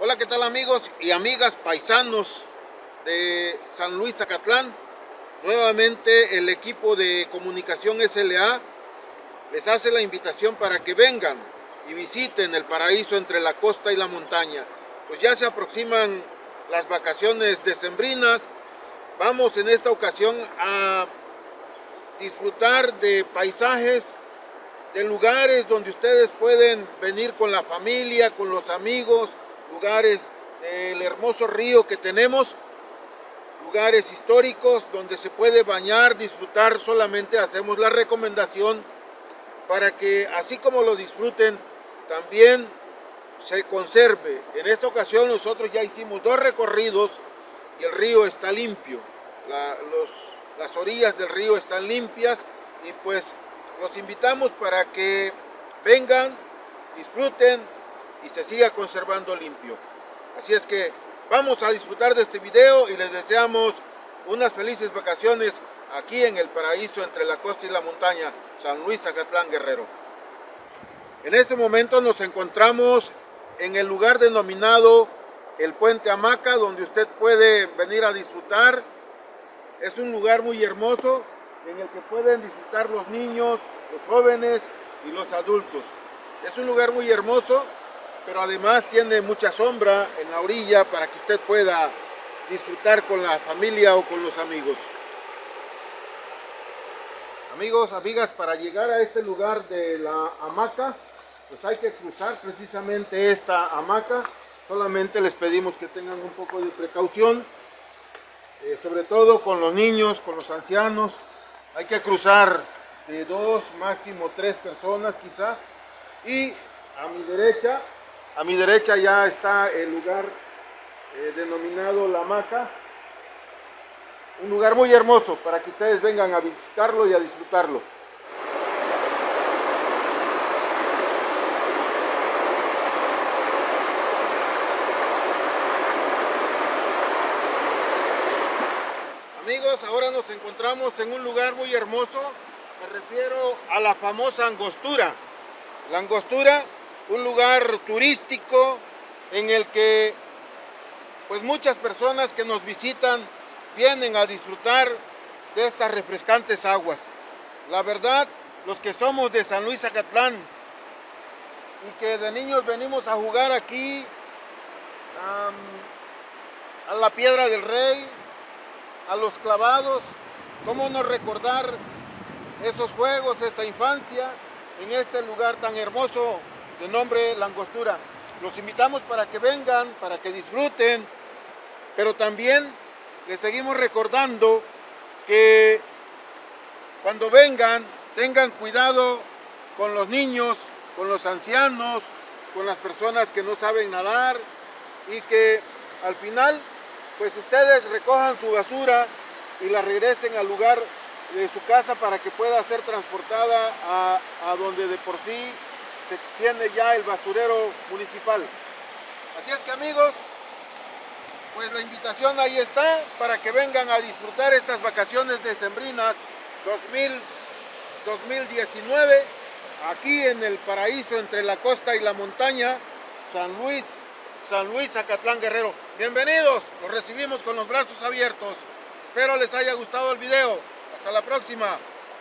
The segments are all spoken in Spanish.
Hola, ¿qué tal amigos y amigas paisanos de San Luis Zacatlán? Nuevamente el equipo de Comunicación SLA les hace la invitación para que vengan y visiten el paraíso entre la costa y la montaña. Pues ya se aproximan las vacaciones decembrinas. Vamos en esta ocasión a disfrutar de paisajes, de lugares donde ustedes pueden venir con la familia, con los amigos, lugares del hermoso río que tenemos, lugares históricos donde se puede bañar, disfrutar. Solamente hacemos la recomendación para que así como lo disfruten, también se conserve. En esta ocasión nosotros ya hicimos 2 recorridos y el río está limpio, las orillas del río están limpias, y pues los invitamos para que vengan, disfruten y se siga conservando limpio. Así es que vamos a disfrutar de este video y les deseamos unas felices vacaciones aquí en el paraíso entre la costa y la montaña, San Luis Zacatlán, Guerrero. En este momento nos encontramos en el lugar denominado el Puente Hamaca, donde usted puede venir a disfrutar. Es un lugar muy hermoso en el que pueden disfrutar los niños, los jóvenes y los adultos. Es un lugar muy hermoso, pero además tiene mucha sombra en la orilla para que usted pueda disfrutar con la familia o con los amigos. Amigos, amigas, para llegar a este lugar de la hamaca, pues hay que cruzar precisamente esta hamaca. Solamente les pedimos que tengan un poco de precaución, sobre todo con los niños, con los ancianos. Hay que cruzar de 2, máximo 3 personas quizás. Y a mi derecha ya está el lugar denominado La Hamaca. Un lugar muy hermoso para que ustedes vengan a visitarlo y a disfrutarlo. Amigos, ahora nos encontramos en un lugar muy hermoso. Me refiero a la famosa Angostura. La Angostura, un lugar turístico en el que pues muchas personas que nos visitan vienen a disfrutar de estas refrescantes aguas. La verdad, los que somos de San Luis Zacatlán y que de niños venimos a jugar aquí a la Piedra del Rey, a los clavados, cómo no recordar esos juegos, esa infancia en este lugar tan hermoso de nombre La Angostura. Los invitamos para que vengan, para que disfruten, pero también les seguimos recordando que cuando vengan tengan cuidado con los niños, con los ancianos, con las personas que no saben nadar, y que al final pues ustedes recojan su basura y la regresen al lugar de su casa para que pueda ser transportada a donde de por sí se tiene ya el basurero municipal. Así es que amigos, pues la invitación ahí está para que vengan a disfrutar estas vacaciones decembrinas 2019 aquí en el paraíso entre la costa y la montaña, San Luis Zacatlán, Guerrero. Bienvenidos, los recibimos con los brazos abiertos. Espero les haya gustado el video. Hasta la próxima.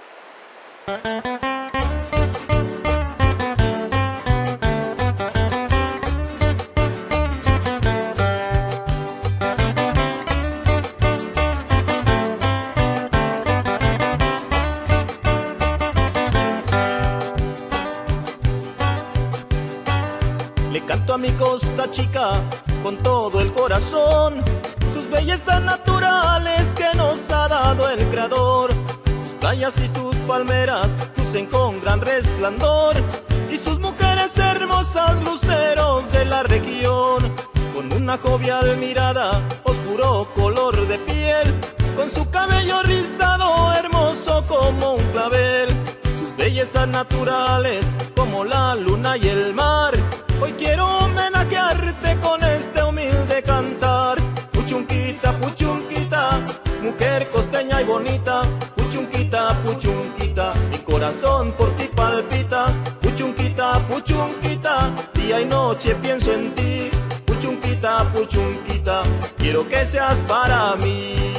Le canto a mi Costa Chica con todo el corazón, sus bellezas naturales que nos ha dado el Creador. Sus playas y sus palmeras lucen con gran resplandor, y sus mujeres hermosas luceros de la región. Con una jovial mirada, oscuro color de piel, con su cabello rizado hermoso como un clavel. Sus bellezas naturales como la luna y el mar, hoy quiero homenajearte con este humilde cantar. Puchunquita, puchunquita, mujer costeña y bonita. Puchunquita, puchunquita, mi corazón por ti palpita. Puchunquita, puchunquita, día y noche pienso en ti. puchunquita, puchunquita, quiero que seas para mí.